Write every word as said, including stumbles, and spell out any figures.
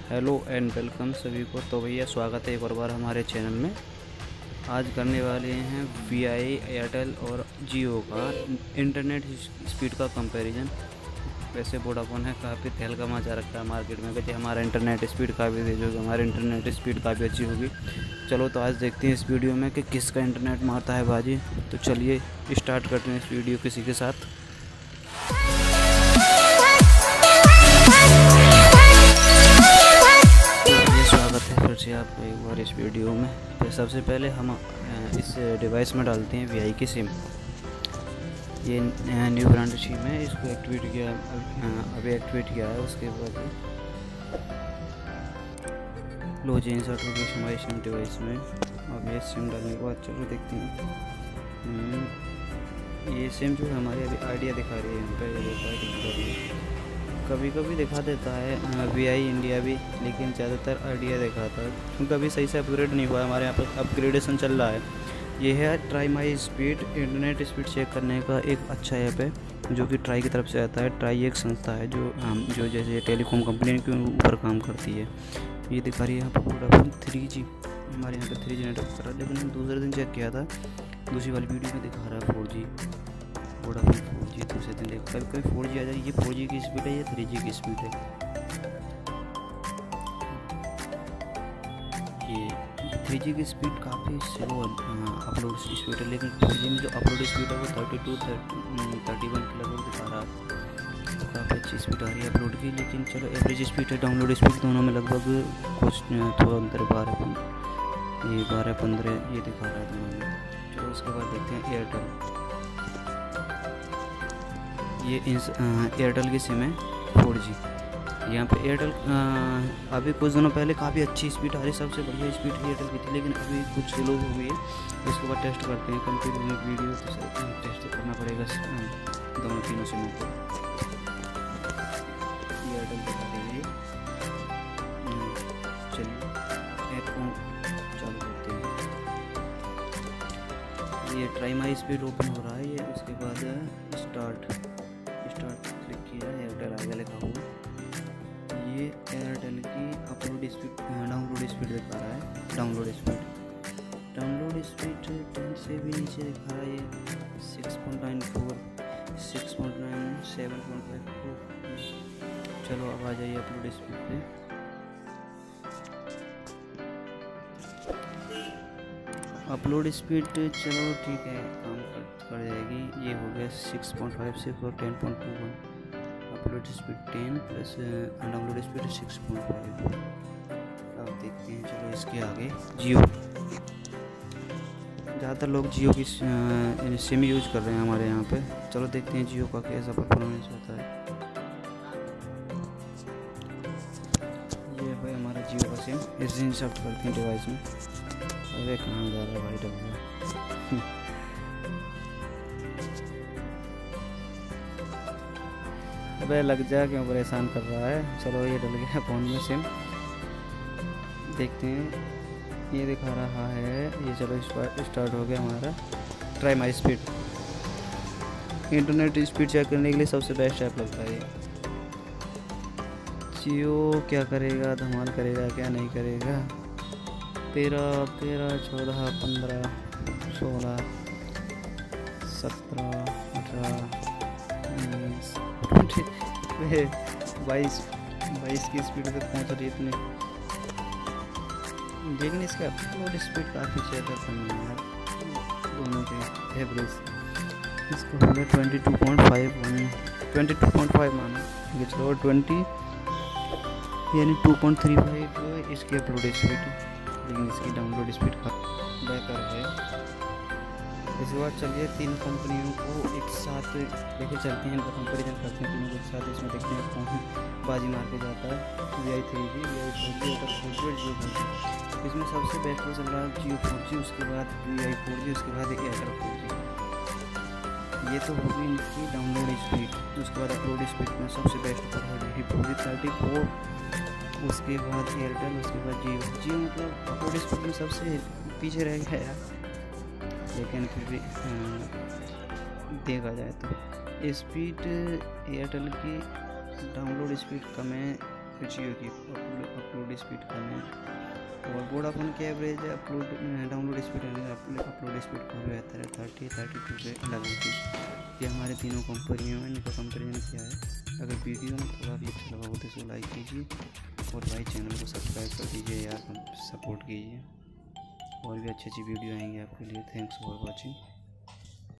Hello and welcome सभी को। तो भैया स्वागत है एक और बार हमारे चैनल में। आज करने वाले हैं वी आई, एयरटेल और जियो का इंटरनेट स्पीड का कंपैरिजन। वैसे वोडाफोन है काफ़ी तहलका मचा रखा है मार्केट में, कहते हमारा इंटरनेट स्पीड काफ़ी तेज होगी, हमारी इंटरनेट स्पीड काफ़ी अच्छी होगी। चलो तो आज देखते हैं इस वीडियो में कि किसका इंटरनेट मारता है बाजी। तो चलिए स्टार्ट करते हैं इस वीडियो किसी के साथ। फिर से आपको एक बार इस वीडियो में। तो सबसे पहले हम इस डिवाइस में डालते हैं वी आई की सिम। ये न्यू ब्रांड सिम है, इसको एक्टिवेट किया, अभी एक्टिवेट किया है। उसके बाद लो जी इंसर्ट होगी हमारी सिम डिवाइस में। अब ये सिम डालने के बाद चलो देखते हैं। ये सिम जो है हमारी अभी आइडिया दिखा रही है, यहाँ पे दिखा रही है। कभी कभी दिखा देता है वी आई इंडिया भी, लेकिन ज़्यादातर आइडिया दिखाता है क्योंकि अभी सही से अपग्रेड नहीं हुआ है। हमारे यहाँ पर अपग्रेडेशन चल रहा है। ये है TRAI my speed, internet speed check करने का एक अच्छा ऐप है जो कि ट्राई की तरफ से आता है। ट्राई एक संस्था है जो हम जो जैसे टेलीकॉम कंपनी के ऊपर काम करती है। ये दिखा रही है यहाँ पर वोडाफोन थ्री जी, हमारे यहाँ पर थ्री जी नेटवर्क कर रहा है, लेकिन हम दूसरे दिन चेक किया था, दूसरी वाली वीडियो में दिखा रहा है four G. Vodafone four G दूसरे दिन देखा, कभी कभी फोर जी आ जाए। ये फोर जी की स्पीड है, ये थ्री जी की स्पीड है। ये थ्री जी की स्पीड काफ़ी स्लो अपलोड स्पीड है, लेकिन फोर जी में जो अपलोड स्पीड है वो थर्टी टू थर्टी वन के लगभग दिखा रहा है। तो काफ़ी अच्छी स्पीड आ रही है अपलोड की। लेकिन चलो एवरेज स्पीड है, डाउनलोड स्पीड दोनों में लगभग कुछ थोड़ा अंतर बारह ये बारह पंद्रह ये दिखा रहा है दोनों में। चलो उसके बाद देखते हैं एयरटेल। ये एयरटेल की सिम है फोर जी। यहाँ पे एयरटेल अभी कुछ दिनों पहले काफ़ी अच्छी स्पीड आ रही, सबसे बढ़िया स्पीड एयरटेल की थी, लेकिन अभी कुछ स्लो हो गई है। इसके बाद टेस्ट करते हैं कंपेरिजन वीडियो, तो सर टेस्ट करना पड़ेगा दोनों तीनों सिमों को। एयरटेल दिखा दीजिए। चलिए ऐप को चालू करते हैं। ये ट्राई माई स्पीड ओपन हो रहा है। ये उसके बाद स्टार्ट स्टार्ट क्लिक किया, एयरटेल आगे लिखा हुआ। ये एयरटेल की अपलोड स्पीड डाउनलोड स्पीड दिखा रहा है। Download speed download speed ten से भी नीचे दिखा रहा है। ये six point nine four, six point nine, seven point five four. चलो अब आ जाइए अपलोड स्पीड पे। अपलोड स्पीड चलो ठीक है, काम कर, कर जाएगी। ये हो गया सिक्स पॉइंट फाइव सिक्स और ten point two one. Upload speed ten plus download speed six point five. अब देखते हैं चलो इसके आगे जियो। ज़्यादातर लोग जियो की सिम यूज कर रहे हैं हमारे यहाँ पे। चलो देखते हैं जियो का कैसा परफॉर्मेंस होता है। ये भाई हमारा जियो का सिम, इसे इंसर्ट करते हैं डिवाइस में। अरे कहाँ जा रहा है भाई डब्बा। अबे लग जा, क्यों परेशान कर रहा है। चलो ये डल गया फ़ोन में सिम। देखते हैं ये दिखा रहा है। ये चलो स्टार्ट हो गया हमारा TRAI my speed. Internet speed check करने के लिए सबसे बेस्ट ऐप लगता है ये। जियो क्या करेगा, धमाल करेगा क्या नहीं करेगा। तेरह तेरह चौदह पंद्रह सोलह सत्रह अठारह उन्नीस बाईस बाईस की स्पीड तक पहुँच रही है इतनी। लेकिन इसका अपलोड स्पीड काफ़ी ज़्यादा कम है दोनों के एवरेज। इसका हो गया twenty two point five one twenty two point five माना ये। चलो ट्वेंटी यानी टू पॉइंट थ्री फाइव इसकी अपलोड स्पीड, लेकिन इसकी डाउनलोड स्पीड का बेहतर है। इसके बाद चलिए तीन कंपनियों को एक साथ लेके चलते हैं, इनका कंपेरिजन करते हैं तीनों को एक साथ। इसमें देखते हैं कौन बाजी मार के जाता है। V I three G, V I four G और फोर जी और जियो फोर जी। इसमें सबसे बेस्ट वो चल रहा है जियो फोर जी, उसके बाद वी आई फोर जी, उसके बाद एयरटेल फोर जी। ये तो होगी इनकी डाउनलोड स्पीड। उसके बाद अपलोड स्पीड में सबसे best four G four G thirty four, उसके बाद एयरटेल, उसके बाद जियो। जियो मतलब अपलोड स्पीड में सबसे पीछे रह गया यार, लेकिन फिर भी देखा जाए तो स्पीड एयरटेल की डाउनलोड स्पीड कम है, पे जियो की अपलोड स्पीड कम है और वोडाफोन की average upload download speed upload speed काफ़ी बेहतर है, थर्टी थर्टी टू के लगभग थी। ये हमारे तीनों कंपनियों में इनका कंपेरिजन किया है। अगर वीडियो में थोड़ा भी अच्छा लगा हो तो इसको लाइक कीजिए और भाई चैनल को सब्सक्राइब कर दीजिए यार, सपोर्ट कीजिए। और भी अच्छी अच्छी वीडियो आएंगे आपके लिए। Thanks for watching.